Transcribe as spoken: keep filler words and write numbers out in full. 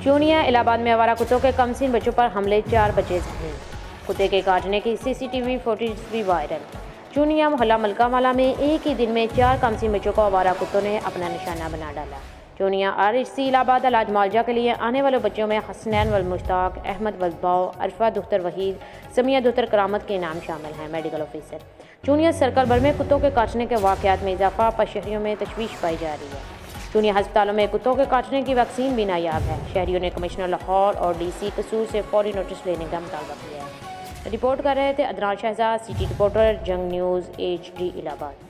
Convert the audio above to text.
चूनिया इलाहाबाद में आवारा कुत्तों के कमसीन बच्चों पर हमले, चार बच्चे जख्मी। कुत्ते के काटने की सीसीटीवी फुटेज भी वायरल। चूनिया मोहल्ला मलकावाला में एक ही दिन में चार कमसीन बच्चों को आवारा कुत्तों ने अपना निशाना बना डाला। Chuniya R H C Allahabad इलाज मुआवजा के लिए आने वाले बच्चों में हसनैन वल मुश्ताक, अहमद वल बाव, अरफा दुख्तर वहीद, समिया दुख्तर करामत के नाम शामिल हैं। मेडिकल ऑफिसर चूनिया सर्कल भर में कुत्तों के काटने के वाक़यात में इजाफा पर शहरियों में तशवीश पाई जा रही है। चूनिया अस्पतालों में कुत्तों के काटने की वैक्सीन भी नायाब है। शहरियों ने कमिश्नर लाहौर और डी सी कसूर से फौरी नोटिस लेने का मुतालबा किया है। रिपोर्ट कर रहे थे Adnan Shahzad, city reporter, Jang news H D Allahabad.